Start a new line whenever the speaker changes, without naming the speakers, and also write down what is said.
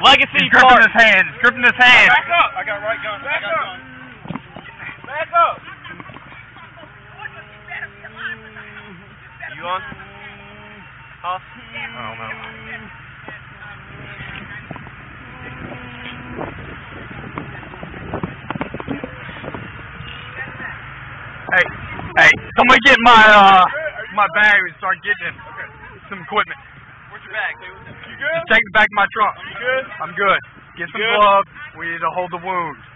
legacy
He's gripping
part.
his hand. He's gripping his hand.
Back up. I got right gun. Back up. Back up.
You on? Huh?
I don't know. Hey, somebody get my bag and start getting some equipment.
Where's your bag?
You good?
Just take it back to my trunk.
You good?
I'm good. Get some gloves. We need to hold the wound.